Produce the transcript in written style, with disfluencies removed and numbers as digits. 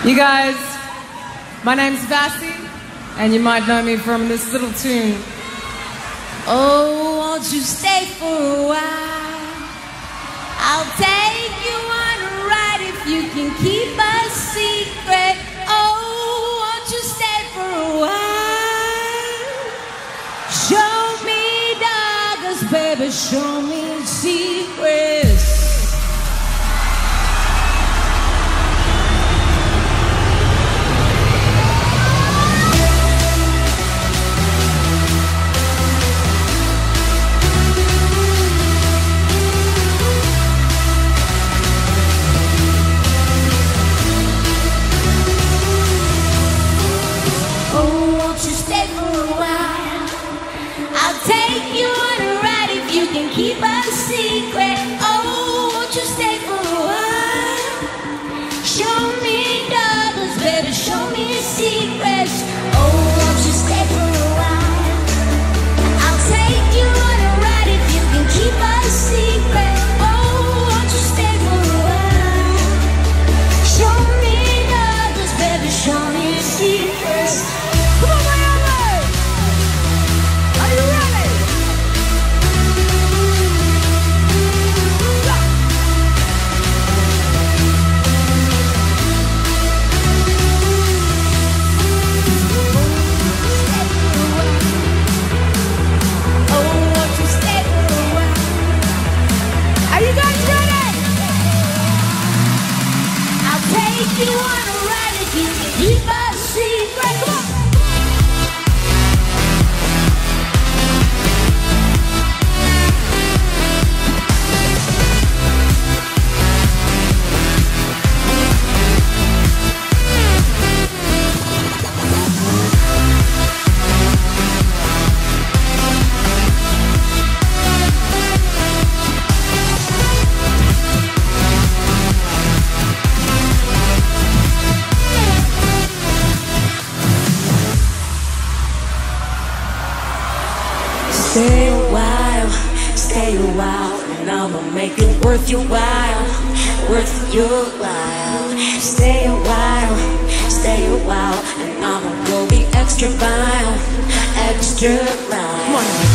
You guys, my name's Vassie, and you might know me from this little tune. Oh, won't you stay for a while? I'll take you on a ride if you can keep a secret. Oh, won't you stay for a while? Show me daggers, baby, show me secrets. Keep a secret. Oh, won't you stay for a while? Show me dollars, baby, show me secrets. Oh, won't you stay for a while? I'll take you on a ride if you can keep a secret. Oh, won't you stay for a while? Show me dollars, baby, show me secrets. Come on, Miami! Are you ready? You wanna ride if you can keep a secret. Come on. Stay a while, and I'ma make it worth your while, worth your while. Stay a while, and I'ma go the extra mile, extra mile.